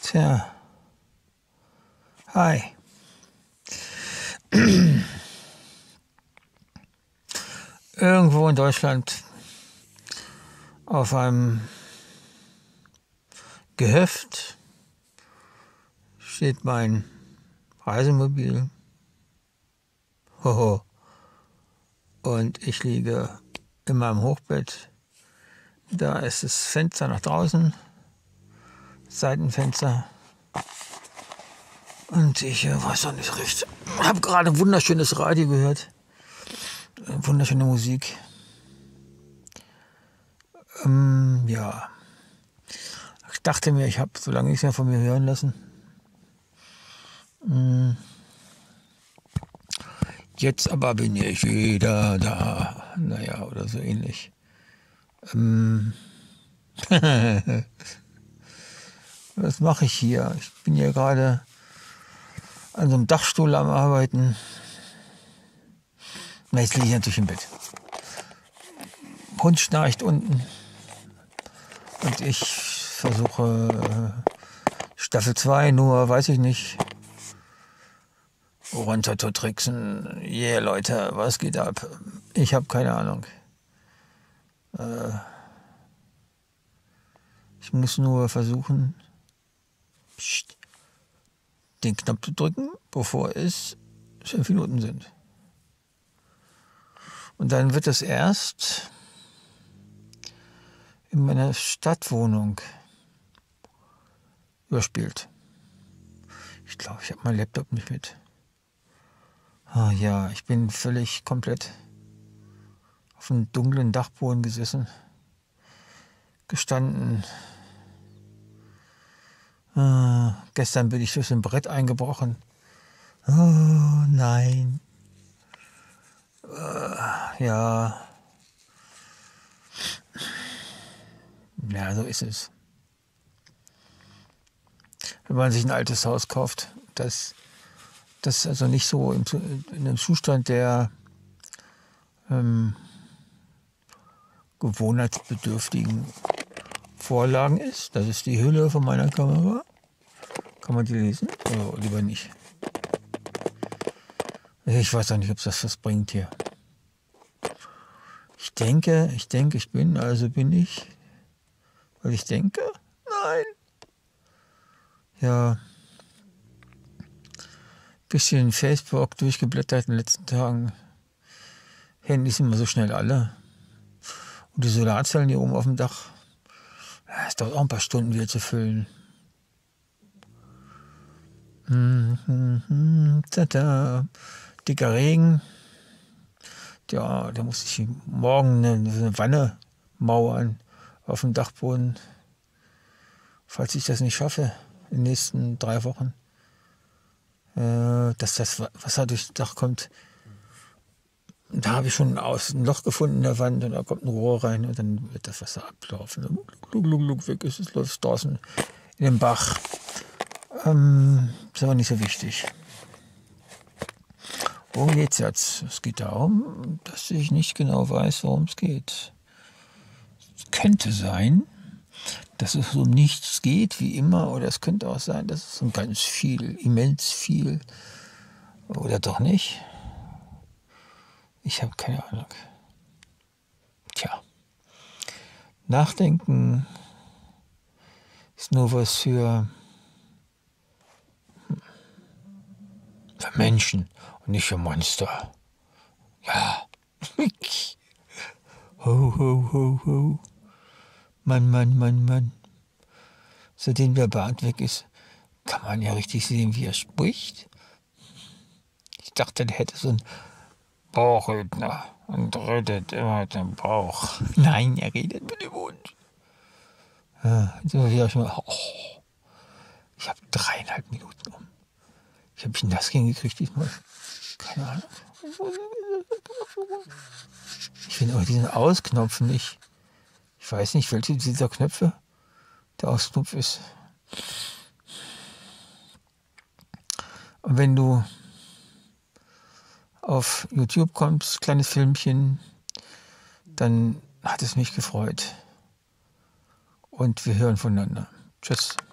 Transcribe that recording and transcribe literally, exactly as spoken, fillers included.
Tja. Hi. Irgendwo in Deutschland auf einem Gehöft steht mein Reisemobil. Hoho. Und ich liege in meinem Hochbett. Da ist das Fenster nach draußen, Seitenfenster. Und ich äh, weiß noch nicht recht. Ich habe gerade ein wunderschönes Radio gehört. Wunderschöne Musik. Ähm, ja. Ich dachte mir, ich habe so lange nichts mehr von mir hören lassen. Ähm, jetzt aber bin ich wieder da. Naja, oder so ähnlich. Ähm, was mache ich hier? Ich bin hier gerade an so einem Dachstuhl am Arbeiten. Na, jetzt liege ich natürlich im Bett. Hund schnarcht unten. Und ich versuche Staffel zwei, nur weiß ich nicht, runter zu tricksen. Yeah, Leute, was geht ab? Ich habe keine Ahnung. Äh, ich muss nur versuchen, pst, den Knopf zu drücken, bevor es fünf Minuten sind. Und dann wird es erst in meiner Stadtwohnung überspielt. Ich glaube, ich habe meinen Laptop nicht mit. Ah ja, ich bin völlig komplett auf einem dunklen Dachboden gesessen, gestanden. Ah, gestern bin ich durch ein Brett eingebrochen. Oh nein. Ah, ja. Ja, so ist es. Wenn man sich ein altes Haus kauft, das, das also nicht so in, in einem Zustand der ähm, gewohnheitsbedürftigen Vorlagen ist. Das ist die Hülle von meiner Kamera. Kann man die lesen? Oder lieber nicht? Ich weiß auch nicht, ob das was bringt hier. Ich denke, ich denke, ich bin, also bin ich. Weil ich denke? Nein. Ja. Bisschen Facebook durchgeblättert in den letzten Tagen. Handys sind immer so schnell alle. Und die Solarzellen hier oben auf dem Dach, es dauert auch ein paar Stunden wieder zu füllen. Tada. Dicker Regen. Ja, da muss ich morgen eine, eine Wanne mauern auf dem Dachboden. Falls ich das nicht schaffe in den nächsten drei Wochen. Äh, dass das Wasser durchs Dach kommt. Da habe ich schon aus ein Loch gefunden in der Wand und da kommt ein Rohr rein und dann wird das Wasser ablaufen. Lug, lug, lug, weg ist es, läuft draußen in den Bach. Ähm, ist aber nicht so wichtig. Worum geht's jetzt? Es geht darum, dass ich nicht genau weiß, worum es geht. Es könnte sein, dass es um nichts geht, wie immer, oder es könnte auch sein, dass es um ganz viel, immens viel, oder doch nicht. Ich habe keine Ahnung. Tja. Nachdenken ist nur was für, für Menschen und nicht für Monster. Ja. Ho, ho, ho, ho. Mann, Mann, Mann, Mann. Seitdem der Bart weg ist, kann man ja richtig sehen, wie er spricht. Ich dachte, der hätte so ein Bauchredner und redet immer mit dem Bauch. Nein, er redet mit dem Mund. Ja, jetzt sind wir wieder schon mal. Oh, ich habe dreieinhalb Minuten um. Wie habe ich denn das hingekriegt diesmal? Keine Ahnung. Ich finde auch diesen Ausknopf nicht. Ich weiß nicht, welche dieser Knöpfe der Ausknopf ist. Und wenn du auf YouTube kommst, kleines Filmchen, dann hat es mich gefreut. Und wir hören voneinander. Tschüss.